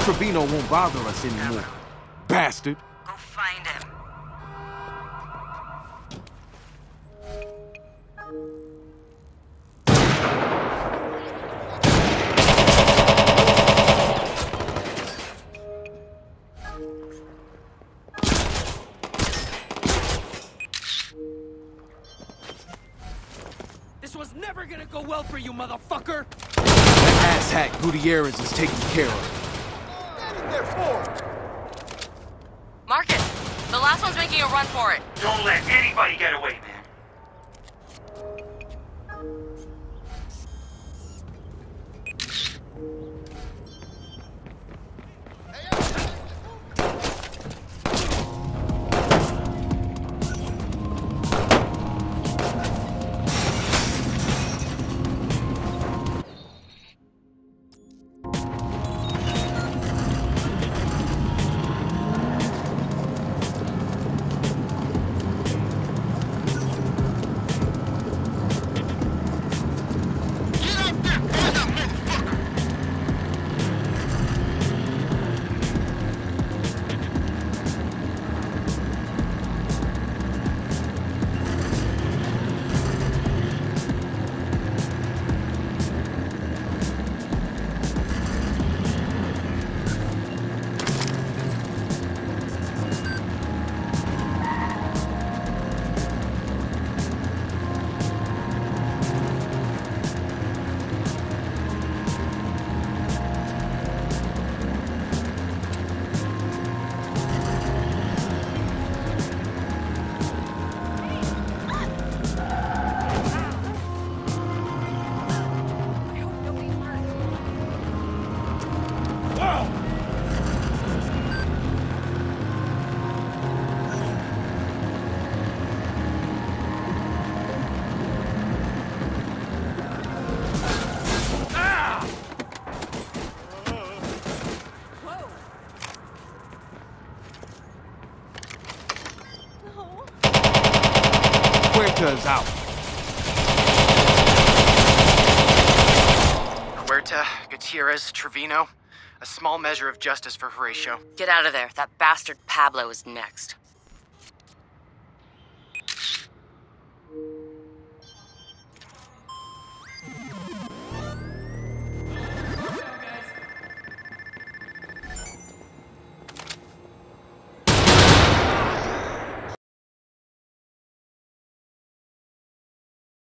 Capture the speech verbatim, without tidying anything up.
Trevino won't bother us anymore. Bastard. Go find him. This was never gonna go well for you, motherfucker! That asshat Gutierrez is taken care of. They're for. Marcus, the last one's making a run for it. Don't let anybody get away, man. Huerta's out. Huerta, Gutierrez, Trevino. A small measure of justice for Horatio. Get out of there. That bastard Pablo is next.